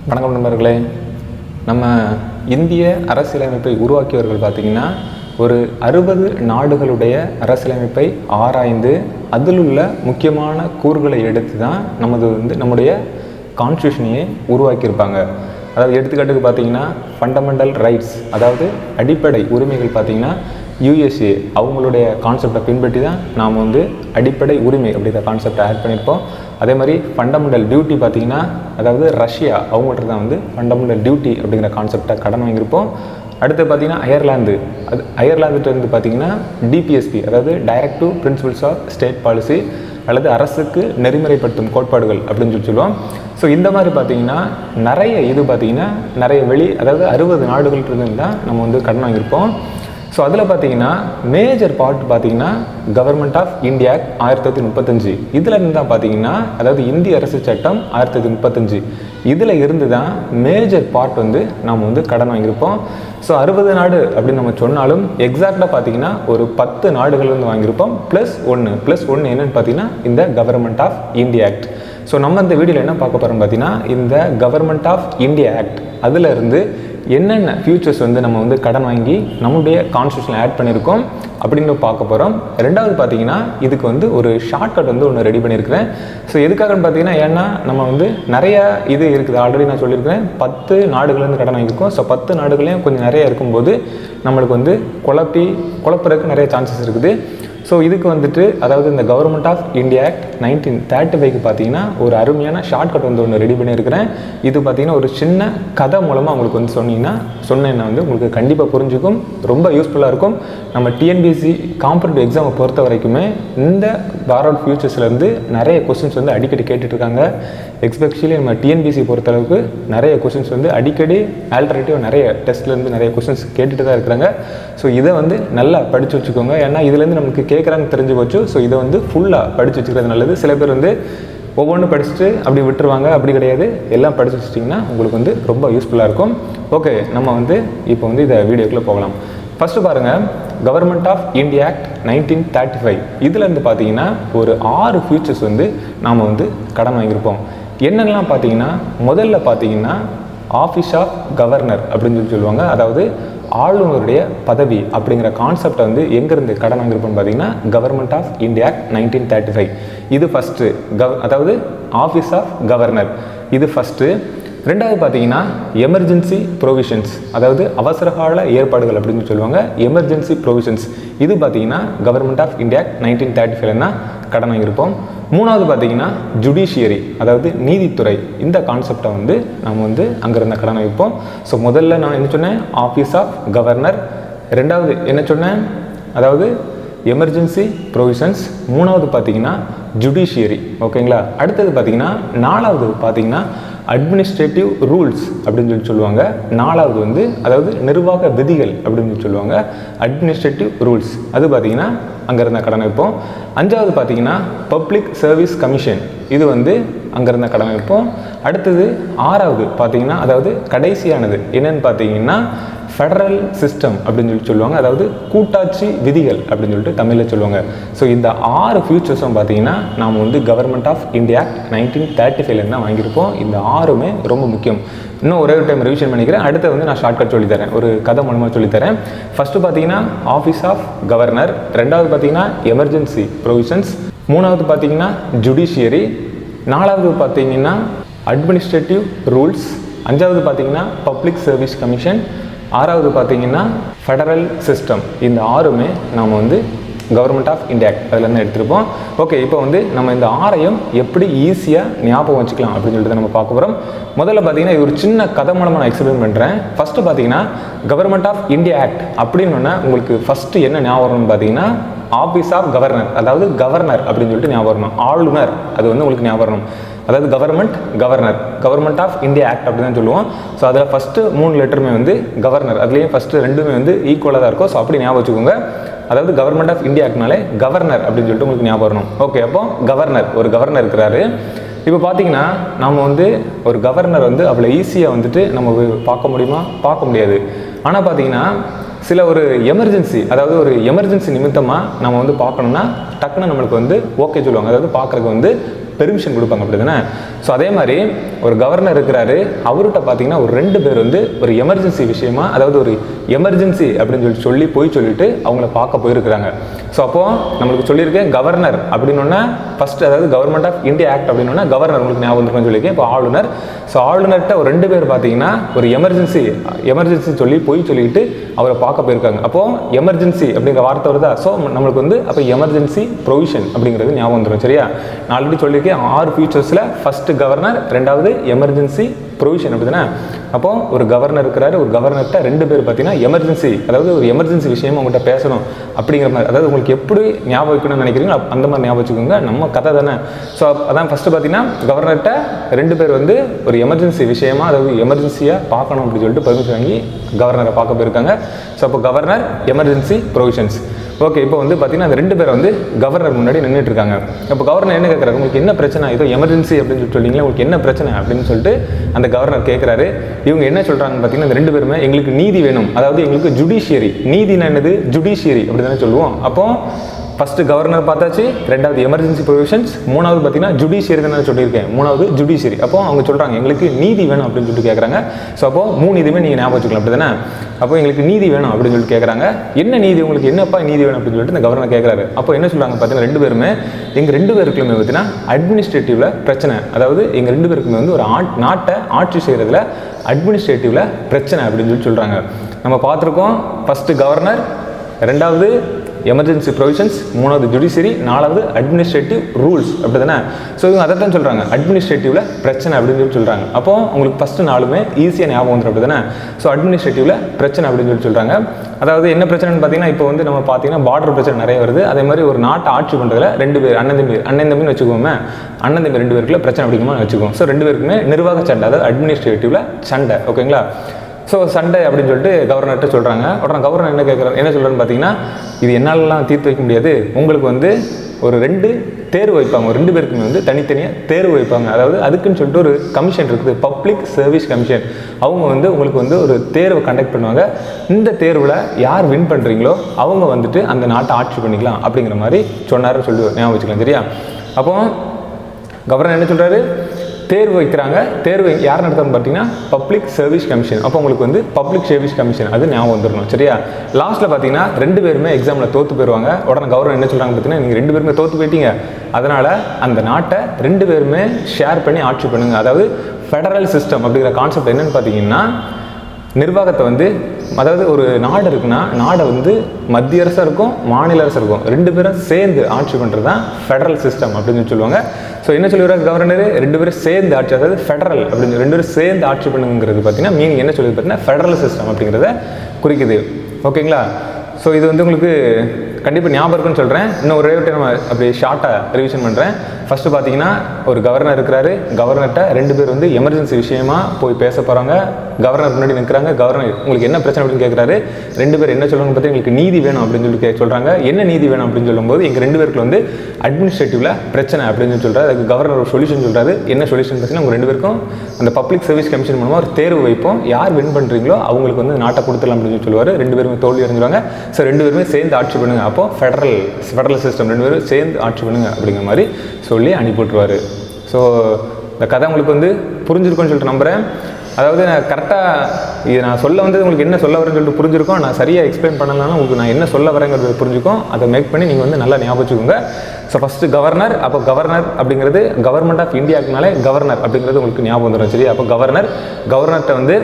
வணக்கம் நண்பர்களே. நம்ம இந்திய அரசியலமைப்பை உருவாக்கியவர்கள் பார்த்திங்கன்னா ஒரு 60 நாடுகளுடைய அரசியலமைப்பை ஆராய்ந்து அதில் உள்ள முக்கியமான கூறுகளை எடுத்து தான் நம்முடைய கான்ஸ்டியூஷனையே உருவாக்கியிருப்பாங்க. அதாவது எடுத்துக்காட்டுக்கு பார்த்திங்கன்னா ஃபண்டமெண்டல் ரைட்ஸ், அதாவது அடிப்படை உரிமைகள் பார்த்திங்கன்னா USA அவங்களுடைய கான்செப்டை பின்பற்றி தான் நாம் அடிப்படை உரிமை அப்படிங்கிற கான்செப்டை ஆட் பண்ணியிருப்போம். அதே மாதிரி ஃபண்டமெண்டல் டியூட்டி பார்த்திங்கன்னா அதாவது ரஷ்யா அவங்கள்ட்ட தான் ஃபண்டமெண்டல் டியூட்டி அப்படிங்கிற கான்செப்டை கடன் வாங்கியிருப்போம். அடுத்து பார்த்திங்கன்னா அயர்லாந்துட்டு பார்த்திங்கன்னா DPSP, அதாவது directive principles of state policy அல்லது அரசுக்கு நெறிமுறைப்படுத்தும் கோட்பாடுகள் அப்படின்னு சொல்லுவோம். ஸோ இந்த மாதிரி பார்த்திங்கன்னா நிறைய அதாவது 60 நாடுகள்கிட்ட தான் நம்ம கடன் வாங்கியிருப்போம். ஸோ அதில் பார்த்திங்கன்னா மேஜர் பார்ட் பார்த்திங்கன்னா கவர்மெண்ட் ஆஃப் இந்தியா ஆக்ட் 1935 இதில் இருந்து தான் பார்த்திங்கன்னா, அதாவது இந்திய அரசு சட்டம் 1935 இதில் இருந்து தான் மேஜர் பார்ட் நாம் கடன் வாங்கியிருப்போம். ஸோ 60 நாடு அப்படின்னு நம்ம சொன்னாலும் எக்ஸாக்டாக பார்த்திங்கன்னா ஒரு 10 நாடுகள் வாங்கியிருப்போம். ப்ளஸ் ஒன்று என்னென்னு பார்த்திங்கன்னா இந்த government of India act. So நம்ம இந்த வீடியோவில் என்ன பார்க்க போகிறோம் பார்த்திங்கன்னா, இந்த கவர்மெண்ட் ஆஃப் இந்தியா ஆக்ட் அதில் இருந்து என்னென்ன ஃபியூச்சர்ஸ் நம்ம கடன் வாங்கி நம்மளுடைய கான்ஸ்டியூஷனில் ஆட் பண்ணியிருக்கோம் அப்படின்னு பார்க்க போகிறோம். ரெண்டாவது பார்த்திங்கன்னா இதுக்கு ஒரு ஷார்ட்கட் ஒன்று ரெடி பண்ணியிருக்கிறேன். ஸோ எதுக்காகன்னு பார்த்திங்கன்னா, ஏன்னா நம்ம நிறையா இது இருக்குது. ஆல்ரெடி நான் சொல்லியிருக்கிறேன் 10 நாடுகள்லேருந்து கடன் வாங்கியிருக்கோம். ஸோ 10 நாடுகளையும் கொஞ்சம் நிறைய இருக்கும்போது நம்மளுக்கு குழப்பறதுக்கு நிறைய சான்சஸ் இருக்குது. ஸோ இதுக்கு அதாவது இந்த கவர்மெண்ட் ஆஃப் இந்தியா ஆக்ட் 1935க்கு பார்த்தீங்கன்னா ஒரு அருமையான ஷார்ட்கட் ஒன்று ரெடி பண்ணியிருக்கிறேன். இது பார்த்தீங்கன்னா ஒரு சின்ன கதை மூலமாக உங்களுக்கு சொன்னேன்னா உங்களுக்கு கண்டிப்பாக புரிஞ்சுக்கும், ரொம்ப யூஸ்ஃபுல்லாக இருக்கும். நம்ம TNPSC காம்படிட்டிவ் எக்ஸாமை பொறுத்த வரைக்குமே இந்த பாரோட் ஃபியூச்சர்ஸ்லேருந்து நிறைய கொஸ்டின்ஸ் அடிக்கடி கேட்டுட்ருக்காங்க. எஸ்பெஷலி நம்ம TNPSC பொறுத்தளவுக்கு நிறைய கொஸ்டின்ஸ் அடிக்கடி ஆல்டர்னேட்டிவ் நிறைய டெஸ்ட்லேருந்து நிறைய கொஸ்டின்ஸ் கேட்டுட்டு தான் இருக்கிறாங்க. ஸோ இதை நல்லா படித்து வச்சுக்கோங்க. ஏன்னா இதுலேருந்து நமக்கு கேட்குறாங்க தெரிஞ்சு போச்சு. ஸோ இதை ஃபுல்லாக படித்து வச்சுக்கிறது நல்லது. சில பேர் ஒவ்வொன்றும் படிச்சுட்டு அப்படி விட்டுருவாங்க. அப்படி கிடையாது, எல்லாம் படித்து வச்சிட்டிங்கன்னா உங்களுக்கு ரொம்ப யூஸ்ஃபுல்லாக இருக்கும். ஓகே, நம்ம இப்போ இதை வீடியோக்குள்ளே போகலாம். ஃபஸ்ட்டு பாருங்கள், கவர்மெண்ட் ஆஃப் இந்தியா ஆக்ட் 1935 இதிலேருந்து பார்த்தீங்கன்னா ஒரு 6 ஃபியூச்சர்ஸ் நாம் கடன் வாங்கியிருப்போம். என்னென்னலாம் பார்த்தீங்கன்னா, முதல்ல பார்த்தீங்கன்னா ஆஃபீஸ் ஆஃப் கவர்னர் அப்படின்னு சொல்லுவாங்க. அதாவது ஆளுநருடைய பதவி அப்படிங்கிற கான்செப்டை எங்கேருந்து கடன் வாங்கியிருப்போம்னு பார்த்தீங்கன்னா கவர்மெண்ட் ஆஃப் இந்தியா ஆக்ட் 1935 இது ஃபஸ்ட்டு. அதாவது ஆஃபீஸ் ஆஃப் கவர்னர் இது ஃபஸ்ட்டு. ரெண்டாவது பார்த்தீங்கன்னா எமர்ஜென்சி ப்ரொவிஷன்ஸ், அதாவது அவசரகால ஏற்பாடுகள் அப்படின்னு சொல்லுவாங்க. எமர்ஜென்சி ப்ரொவிஷன்ஸ் இது பார்த்தீங்கன்னா கவர்மெண்ட் ஆஃப் இந்தியா ஆக்ட் 1935 கடன் வாங்கியிருப்போம். மூணாவது பார்த்தீங்கன்னா ஜுடிஷியரி, அதாவது நீதித்துறை, இந்த கான்செப்டை நம்ம அங்கேருந்து கடன் வைப்போம். ஸோ முதல்ல நான் என்ன சொன்னேன், ஆஃபீஸ் ஆஃப் கவர்னர். ரெண்டாவது என்ன சொன்னேன், அதாவது எமர்ஜென்சி ப்ரொவிஷன்ஸ். மூணாவது பார்த்தீங்கன்னா ஜுடிஷியரி. ஓகேங்களா. அடுத்தது பார்த்தீங்கன்னா நாலாவது பார்த்தீங்கன்னா அட்மினிஸ்ட்ரேட்டிவ் ரூல்ஸ் அப்படின்னு சொல்லுவாங்க. நாலாவது அதாவது நிர்வாக விதிகள் அப்படின்னு சொல்லுவாங்க. அட்மினிஸ்ட்ரேட்டிவ் ரூல்ஸ் அது பார்த்தீங்கன்னா அங்கேருந்த கடன் வைப்போம். அஞ்சாவது பார்த்தீங்கன்னா பப்ளிக் சர்வீஸ் கமிஷன் இது அங்கேருந்த கடன் வைப்போம். அடுத்தது ஆறாவது பார்த்தீங்கன்னா, அதாவது கடைசியானது என்னன்னு பார்த்தீங்கன்னா ஃபெடரல் சிஸ்டம் அப்படின்னு சொல்லுவாங்க. அதாவது கூட்டாட்சி விதிகள் அப்படின்னு சொல்லிட்டு தமிழில் சொல்லுவாங்க. ஸோ இந்த 6 ஃபியூச்சர்ஸும் பார்த்தீங்கன்னா நாம் கவர்மெண்ட் ஆஃப் இந்தியா ஆக்ட் 1935 தான் வாங்கியிருப்போம். இந்த 6மே ரொம்ப முக்கியம். இன்னும் ஒரே ஒரு டைம் ரிவிஷன் பண்ணிக்கிறேன். அடுத்து நான் ஷார்ட்கட் சொல்லித்தரேன், ஒரு கதை மூலமாக சொல்லித்தரேன். ஃபஸ்ட்டு பார்த்தீங்கன்னா ஆஃபீஸ் ஆஃப் கவர்னர். ரெண்டாவது பார்த்தீங்கன்னா எமர்ஜென்சி ப்ரொவிஷன்ஸ். மூணாவது பார்த்தீங்கன்னா ஜுடிஷியரி. நாலாவது பார்த்தீங்கன்னா அட்மினிஸ்ட்ரேட்டிவ் ரூல்ஸ். அஞ்சாவது பார்த்தீங்கன்னா பப்ளிக் சர்வீஸ் கமிஷன். ஆறாவது பார்த்தீங்கன்னா ஃபெடரல் சிஸ்டம். இந்த 6மே நாம் கவர்மெண்ட் ஆஃப் இந்தியா ஆக்ட் அதிலேருந்து எடுத்துருப்போம். ஓகே, இப்போ நம்ம இந்த 6ஐயும் எப்படி ஈஸியாக ஞாபகம் வச்சுக்கலாம் அப்படின்னு சொல்லிட்டு நம்ம பார்க்க போகிறோம். முதல்ல பார்த்தீங்கன்னா இது ஒரு சின்ன கதை மூலமாக நான் எக்ஸ்பிளைன் பண்ணுறேன். ஃபஸ்ட்டு பார்த்தீங்கன்னா கவர்மெண்ட் ஆஃப் இந்தியா ஆக்ட் அப்படின்னு உங்களுக்கு ஃபஸ்ட்டு என்ன ஞாபகம் வரும்னு பார்த்தீங்கன்னா ஆஃபீஸ் ஆஃப் கவர்னர், அதாவது கவர்னர் அப்படின்னு சொல்லிட்டு ஞாபகம் வரணும். ஆளுநர் அது உங்களுக்கு ஞாபகம் வரணும். அதாவது கவர்மெண்ட் ஆஃப் இந்தியா ஆக்ட் அப்படி தான் சொல்லுவோம். ஸோ அதில் ஃபஸ்ட்டு 3 லெட்டருமே கவர்னர், அதுலேயும் ஃபஸ்ட்டு 2மே ஈக்குவலாக தான் இருக்கும். ஸோ அப்படி ஞாபகம் வச்சுக்கோங்க. அதாவது கவர்மெண்ட் ஆஃப் இந்தியா ஆக்ட்னாலே கவர்னர் அப்படின்னு சொல்லிட்டு உங்களுக்கு ஞாபகம் வரணும். ஓகே, அப்போ ஒரு கவர்னர் இருக்கிறாரு. இப்போ பார்த்தீங்கன்னா நம்ம ஒரு கவர்னர் அவ்வளோ ஈஸியாக நம்ம பார்க்க முடியுமா? பார்க்க முடியாது. ஆனால் பார்த்தீங்கன்னா சில ஒரு எமர்ஜென்சி, அதாவது ஒரு எமர்ஜென்சி நிமித்தமாக நம்ம பார்க்கணும்னா டக்குன்னு நம்மளுக்கு வந்து ஓகே சொல்லுவாங்க, அதாவது பார்க்குறதுக்கு வந்து பெர்மிஷன் கொடுப்பாங்க, அப்படி தானே? ஸோ அதே மாதிரி ஒரு கவர்னர் இருக்கிறாரு, அவர்கிட்ட பார்த்தீங்கன்னா ஒரு 2 பேர் வந்து ஒரு எமர்ஜென்சி விஷயமா, அதாவது ஒரு எமர்ஜென்சி அப்படின்னு சொல்லி போய் சொல்லிட்டு அவங்கள பார்க்க போயிருக்கிறாங்க. ஸோ அப்போது நம்மளுக்கு சொல்லியிருக்கேன் கவர்னர் அப்படின்னா ஃபஸ்ட்டு, அதாவது கவர்மெண்ட் ஆஃப் இந்தியா ஆக்ட் அப்படின்னா கவர்னர் உங்களுக்கு ஞாபகம் இருக்குன்னு சொல்லியிருக்கேன். இப்போ ஆளுநர். ஸோ ஆளுநர்கிட்ட ஒரு 2 பேர் பார்த்தீங்கன்னா ஒரு எமர்ஜென்சி சொல்லி போய் சொல்லிட்டு அவரை பார்க்க போயிருக்காங்க. அப்போது எமர்ஜென்சி அப்படிங்கிற வார்த்தை வருதா? ஸோ நம்மளுக்கு வந்து அப்போ எமர்ஜென்சி ப்ரொவிஷன் அப்படிங்கிறது ஞாபகம் வந்துடும். சரியா? நான் ஆல்ரெடி சொல்லியிருக்கேன் 6 ஃபீச்சர்ஸில் ஃபஸ்ட்டு கவர்னர், 2வது எமர்ஜென்சி ப்ரொவிஷன், அப்படி தானே? அப்போ ஒரு கவர்னர் இருக்கிறாரு, ஒரு கவர்னர்கிட்ட 2 பேர் பார்த்தீங்கன்னா எமர்ஜென்சி, அதாவது ஒரு எமர்ஜென்சி விஷயமா உங்கள்கிட்ட பேசணும் அப்படிங்கிற மாதிரி, அதாவது உங்களுக்கு எப்படி ஞாபகம் வைக்கணும்னு நினைக்கிறீங்களோ அந்த மாதிரி ஞாபகம் வச்சுக்கோங்க, நம்ம கதை தானே. ஸோ அதான் ஃபஸ்ட்டு பார்த்தீங்கன்னா கவர்னர்கிட்ட 2 பேர் வந்து ஒரு எமர்ஜென்சி விஷயமா, அதாவது எமர்ஜென்சியாக பார்க்கணும் அப்படின்னு சொல்லிட்டு பெர்மிஷன் வாங்கி கவர்னரை பார்க்க போயிருக்காங்க. ஸோ அப்போ கவர்னர், எமர்ஜென்சி ப்ரொவிஷன்ஸ். ஓகே, இப்போ வந்து பார்த்தீங்கன்னா அந்த 2 பேர் வந்து கவர்னர் முன்னாடி நின்றுட்டு இருக்காங்க. இப்போ கவர்னர் என்ன கேட்குறாரு, உங்களுக்கு என்ன பிரச்சனை, ஏதோ எமர்ஜென்சி அப்படின்னு சொல்லிங்களா, உங்களுக்கு என்ன பிரச்சனை அப்படின்னு சொல்லிட்டு அந்த கவர்னர் கேட்குறாரு. இவங்க என்ன சொல்கிறாங்க பார்த்தீங்கன்னா இந்த 2 பேருமே எங்களுக்கு நீதி வேணும், அதாவது எங்களுக்கு ஜுடிஷியரி, நீதினா என்னது, ஜுடிஷியரி அப்படி தானே சொல்லுவோம். அப்போ ஃபஸ்ட்டு கவர்னர் பார்த்தாச்சு, 2வது எமர்ஜென்சி ப்ரொவிஷன்ஸ், 3வது பார்த்தீங்கன்னா ஜுடிஷியரி தான் நான் சொல்லியிருக்கேன், 3வது ஜுடிஷியரி. அப்போ அவங்க சொல்கிறாங்க எங்களுக்கு நீதி வேணும் அப்படின்னு சொல்லிட்டு கேட்குறாங்க. ஸோ அப்போ 3 இதுவுமே நீங்கள் ஞாபகம் வச்சுக்கலாம், அப்படி தானே? அப்போ எங்களுக்கு நீதி வேணும் அப்படின்னு சொல்லிட்டு கேட்குறாங்க. என்ன நீதி, உங்களுக்கு என்னப்பா நீதி வேணும் அப்படின்னு சொல்லிட்டு இந்த கவர்னர் கேட்குறாரு. அப்போ என்ன சொல்கிறாங்க பார்த்தீங்கன்னா 2 பேருமே எங்கள் 2 பேருக்குமே பார்த்தீங்கன்னா அட்மினிஸ்ட்ரேட்டிவ்ல பிரச்சனை, அதாவது எங்கள் 2 பேருக்குமே வந்து ஒரு நாட்டை ஆட்சி செய்கிறதுல அட்மினிஸ்ட்ரேட்டிவ்ல பிரச்சனை அப்படின்னு சொல்லி சொல்கிறாங்க. நம்ம பார்த்துருக்கோம், ஃபஸ்ட்டு கவர்னர், 2வது எமர்ஜென்சி ப்ரொவிஷன்ஸ், 3வது ஜுடிஷியரி, 4வது அட்மினிஸ்ட்ரேட்டிவ் ரூல்ஸ், அப்படி தானே? ஸோ இவங்க அதை தான் சொல்கிறாங்க, அட்மினிஸ்ட்ரேட்டிவ்ல பிரச்சனை அப்படின்னு சொல்லி சொல்கிறாங்க. அப்போ உங்களுக்கு ஃபஸ்ட்டு 4மே ஈஸியாக ஞாபகம் வந்துடும், அப்படி தானே? ஸோ அட்மினிஸ்ட்ரேட்டிவ்ல பிரச்சனை அப்படின்னு சொல்லி சொல்கிறாங்க. அதாவது என்ன பிரச்சனைன்னு பார்த்தீங்கன்னா இப்போ வந்து நம்ம பார்த்தீங்கன்னா பார்டர் பிரச்சனை நிறைய வருது. அதே மாதிரி ஒரு நாட்டை ஆட்சி பண்ணுறதுல 2 பேர் அண்ணன் தம்பின்னு வச்சுக்கோமே, அண்ணன் தம்பி 2 பேருக்குள்ள பிரச்சனை அப்படிங்குமா வச்சுக்கோம். ஸோ 2 பேருக்குமே நிர்வாக சண்டை, அதாவது அட்மினிஸ்ட்ரேட்டிவ்ல சண்டை, ஓகேங்களா? ஸோ சண்டை அப்படின்னு சொல்லிட்டு கவர்னர்கிட்ட சொல்கிறாங்க. உடனே கவர்னர் என்ன சொல்கிறான்னு பார்த்தீங்கன்னா, இது என்னாலலாம் தீர்த்து வைக்க முடியாது, உங்களுக்கு வந்து ஒரு 2 தேர்வு வைப்பாங்க, ஒரு 2 பேருக்குமே வந்து தனித்தனியாக தேர்வு வைப்பாங்க. அதாவது அதுக்குன்னு சொல்லிட்டு ஒரு கமிஷன் இருக்குது, பப்ளிக் சர்வீஸ் கமிஷன். அவங்க வந்து உங்களுக்கு வந்து ஒரு தேர்வை கண்டக்ட் பண்ணுவாங்க. இந்த தேர்வில் யார் வின் பண்ணுறீங்களோ அவங்க வந்துட்டு அந்த நாட்டை ஆட்சி பண்ணிக்கலாம் அப்படிங்கிற மாதிரி சொன்னார்னு சொல்லி ஞாபகம் வச்சுக்கலாம். சரியா? அப்போ கவர்னர் என்ன சொல்கிறாரு, தேர்வு வைக்கிறாங்க. தேர்வு யார் நடத்தணும்னு பார்த்தீங்கன்னா பப்ளிக் சர்வீஸ் கமிஷன். அப்போ உங்களுக்கு வந்து பப்ளிக் சர்வீஸ் கமிஷன் அது ஞாபகம் வந்துடணும். சரியா? லாஸ்ட்டில் பார்த்தீங்கன்னா 2 பேருமே எக்ஸாமில் தோற்று போயிடுவாங்க. உடனே கவர்னர் என்ன சொல்கிறாங்க பார்த்தீங்கன்னா, நீங்கள் 2 பேருமே தோற்று போயிட்டீங்க, அதனால் அந்த நாட்டை 2 பேருமே ஷேர் பண்ணி ஆட்சி பண்ணுங்க. அதாவது ஃபெடரல் சிஸ்டம் அப்படிங்கிற கான்செப்ட் என்னென்னு பார்த்தீங்கன்னா, நிர்வாகத்தை வந்து, அதாவது ஒரு நாடு இருக்குன்னா நாடை வந்து மத்திய அரசாக இருக்கும், மாநில அரசு இருக்கும், 2 பேரும் சேர்ந்து ஆட்சி பண்ணுறது தான் ஃபெடரல் சிஸ்டம் அப்படின்னு சொல்லுவாங்க. ஸோ என்ன சொல்லிடுறாரு கவர்னர், 2 பேரும் சேர்ந்து ஆட்சி, அதாவது ஃபெடரல் அப்படின்னு 2 பேரும் சேர்ந்து ஆட்சி பண்ணுங்கிறது பார்த்தீங்கன்னா மீனிங் என்ன சொல்லுது பார்த்தீங்கன்னா ஃபெடரல் சிஸ்டம் அப்படிங்கிறத குறிக்குது. ஓகேங்களா? ஸோ இது வந்து உங்களுக்கு கண்டிப்பாக ஞாபகம் இருக்குன்னு சொல்கிறேன். இன்னும் ஒரே நம்ம அப்படி ஷார்ட்டாக ரிவிஷன் பண்ணுறேன். ஃபஸ்ட்டு பார்த்தீங்கன்னா ஒரு கவர்னர் இருக்கிறாரு, கவர்னர்கிட்ட 2 பேர் வந்து எமர்ஜென்சி விஷயமா போய் பேச போகிறாங்க. கவர்னர் முன்னாடி நிற்கிறாங்க. கவர்னர் உங்களுக்கு என்ன பிரச்சனை அப்படின்னு கேட்குறாரு. 2 பேர் என்ன சொல்லுவாங்க பார்த்தீங்கன்னா, எங்களுக்கு நீதி வேணும் அப்படின்னு சொல்லி சொல்கிறாங்க. என்ன நீதி வேணும் அப்படின்னு சொல்லும்போது எங்கள் 2 பேருக்கு வந்து அட்மினிஸ்ட்ரேட்டிவ்ல பிரச்சனை அப்படின்னு சொல்கிறாரு. அதுக்கு கவர்னர் ஒரு சொல்யூஷன் சொல்கிறாரு. என்ன சொல்யூஷன் பார்த்தீங்கன்னா, உங்கள் 2 பேருக்கும் அந்த பப்ளிக் சர்வீஸ் கமிஷன் மூலமாக ஒரு தேர்வு வைப்போம், யார் வின் பண்ணுறீங்களோ அவங்களுக்கு வந்து நாட்டை கொடுத்துடலாம் அப்படின்னு சொல்லுவார். 2 பேருமே தோல்வி அடைஞ்சிருவாங்க. ஸோ 2 பேருமே சேர்ந்து ஆட்சி பண்ணுங்க, அப்போ ஃபெடரல் சிஸ்டம் 2 பேரும் சேர்ந்து ஆட்சி பண்ணுங்க அப்படிங்கிற மாதிரி சொல்லி அனுப்பிவிட்டுருவார். ஸோ இந்த கதை உங்களுக்கு வந்து புரிஞ்சிருக்கும்னு சொல்லிட்டு நம்புகிறேன். அதாவது நான் கரெக்டாக இது நான் சொல்ல வந்து உங்களுக்கு என்ன சொல்ல வரேன்னு சொல்லிட்டு புரிஞ்சிருக்கோம். நான் சரியாக எக்ஸ்பிளைன் பண்ணலனாலும் உங்களுக்கு நான் என்ன சொல்ல வரேங்கிறது புரிஞ்சுக்கும். அதை மேக் பண்ணி நீங்கள் வந்து நல்லா ஞாபகம் வச்சுக்கோங்க. ஸோ ஃபஸ்ட்டு கவர்னர், அப்போ கவர்னர் அப்படிங்கிறது கவர்மெண்ட் ஆஃப் இந்தியாவுக்குனாலே கவர்னர் அப்படிங்கிறது உங்களுக்கு ஞாபகம் வந்துடும். சரி, அப்போ கவர்னர்கிட்ட வந்து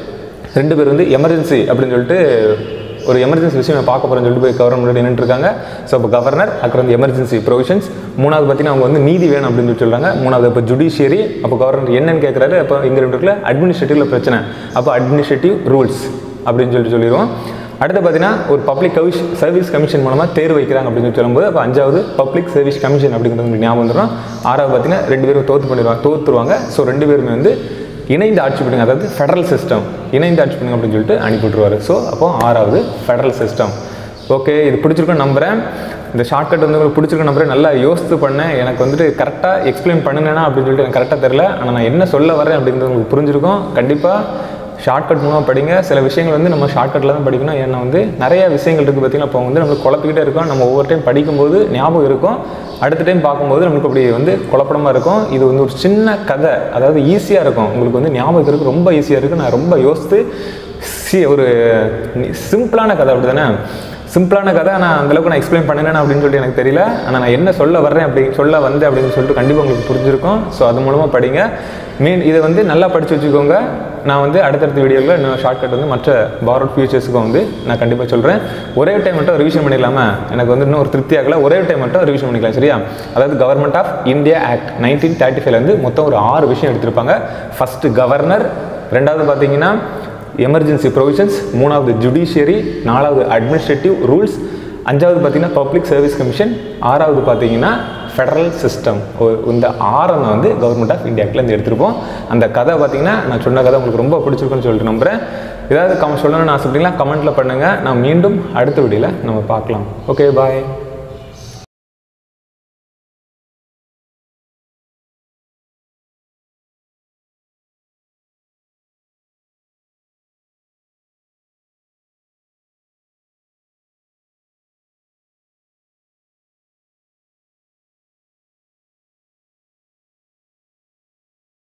2 பேர் வந்து எமர்ஜென்சி அப்படின்னு சொல்லிட்டு ஒரு எமர்ஜென்சி விஷயம் பார்க்க போகிறேன்னு சொல்லிட்டு போய் கவர்னர் முன்னாடி நின்றுருக்காங்க. ஸோ அப்போ கவர்னர், அப்புறம் வந்து எமர்ஜென்சி ப்ரொவிஷன்ஸ், 3வது பார்த்தீங்கன்னா அவங்க வந்து நீதி வேணும் அப்படின்னு சொல்லி சொல்கிறாங்க. 3வது இப்போ ஜுடிஷியரி, அப்போ கவர்னர் என்னன்னு கேட்குறாரு. அப்போ இங்கே 2 இருக்குல்ல அட்மினிஸ்ட்ரேட்டிவ்ல பிரச்சனை, அப்போ அட்மினிஸ்ட்ரேட்டிவ் ரூல்ஸ் அப்படின்னு சொல்லிடுவோம். அடுத்து பார்த்தீங்கன்னா ஒரு பப்ளிக் சர்வீஸ் கமிஷன் மூலமாக தேர்வு வைக்கிறாங்க அப்படின்னு சொல்லும்போது அப்போ 5வது பப்ளிக் சர்வீஸ் கமிஷன் அப்படிங்கிறது ஞாபகம் வந்துடும். 6வது பார்த்தீங்கன்னா 2 பேரும் தோற்றுருவாங்க. ஸோ 2 பேருமே வந்து இணைந்து ஆட்சி பண்ணுங்க, அதாவது ஃபெடரல் சிஸ்டம் இணைந்து ஆட்சி பண்ணுங்க அப்படின்னு சொல்லிட்டு அனுப்பிவிட்டுருவார். ஸோ அப்போ 6வது ஃபெடரல் சிஸ்டம். ஓகே, இது பிடிச்சிருக்குன்னு நம்புகிறேன். இந்த ஷார்ட்கட் வந்து உங்களுக்கு பிடிச்சிருக்க நம்புறேன். நல்லா யோசித்து பண்ணேன். எனக்கு வந்துட்டு கரெக்டாக எக்ஸ்பிளைன் பண்ணினேன்னா அப்படின்னு சொல்லிட்டு எனக்கு கரெக்டாக தெரியல. ஆனால் நான் என்ன சொல்ல வரேன் அப்படிங்கிறது உங்களுக்கு புரிஞ்சிருக்கும். கண்டிப்பாக ஷார்ட்கட் மூலமாக படிங்க. சில விஷயங்கள் வந்து நம்ம ஷார்ட்கட்டில் தான் படிக்கணும். ஏன்னா வந்து நிறைய விஷயங்கள் இருக்குது பார்த்திங்கன்னா, அப்போ வந்து நம்மளுக்கு குழப்பிக்கிட்டே இருக்கும். நம்ம ஒவ்வொரு டைம் படிக்கும்போது ஞாபகம் இருக்கும், அடுத்த டைம் பார்க்கும்போது நம்மளுக்கு அப்படி வந்து குழப்பமாக இருக்கும். இது வந்து ஒரு சின்ன கதை, அதாவது ஈஸியாக இருக்கும், உங்களுக்கு வந்து ஞாபகம் இருக்குது, ரொம்ப ஈஸியாக இருக்குது. நான் ரொம்ப யோசித்து ஒரு சிம்பிளான கதை, அப்படி தானே, சிம்பிளான கதை. நான் அந்தளவுக்கு நான் எக்ஸ்பிளைன் பண்ணினேன் அப்படின்னு சொல்லிட்டு எனக்கு தெரியல. ஆனால் நான் என்ன சொல்ல வர்றேன் சொல்ல வந்தேன் அப்படின்னு சொல்லிட்டு கண்டிப்பாக உங்களுக்கு புரிஞ்சிருக்கும். ஸோ அது மூலமாக படிங்க. இதை வந்து நல்லா படித்து வச்சுக்கோங்க. நான் வந்து அடுத்தடுத்த வீடியோவில் இன்னும் ஷார்ட்கட் வந்து மற்ற பார்வர்ட் ஃபியூச்சர்ஸுக்கும் வந்து நான் கண்டிப்பாக சொல்கிறேன். ஒரே டைம் மட்டும் ரிவிஷன் பண்ணிடலாமா? எனக்கு வந்து இன்னும் ஒரு திருப்தி ஆகலை. ஒரே டைம் மட்டும் ரிவிஷன் பண்ணிக்கலாம், சரியா? அதாவது கவர்மெண்ட் ஆஃப் இந்தியா ஆக்ட் 1935 வந்து மொத்தம் ஒரு 6 விஷயம் எடுத்திருப்பாங்க. ஃபஸ்ட்டு கவர்னர், ரெண்டாவது பார்த்தீங்கன்னா எமர்ஜென்சி ப்ரொவிஷன்ஸ், மூணாவது ஜுடிஷியரி, நாலாவது அட்மினிஸ்ட்ரேட்டிவ் ரூல்ஸ், அஞ்சாவது பார்த்தீங்கன்னா பப்ளிக் சர்வீஸ் கமிஷன், ஆறாவது பார்த்தீங்கன்னா ஃபெடரல் சிஸ்டம். இந்த 6 வந்து கவர்மெண்ட் ஆஃப் இந்தியா ஆக்ட்லேருந்து எடுத்திருப்போம். அந்த கதை பார்த்தீங்கன்னா நான் சொன்ன கதை உங்களுக்கு ரொம்ப பிடிச்சிருக்குன்னு சொல்லிட்டு நம்புகிறேன். ஏதாவது சொல்லணும்னு ஆசைப்பட்டீங்களா கமெண்ட்டில் பண்ணுங்கள். நான் மீண்டும் அடுத்த வீடியோவில் நம்ம பார்க்கலாம். ஓகே, பாய்.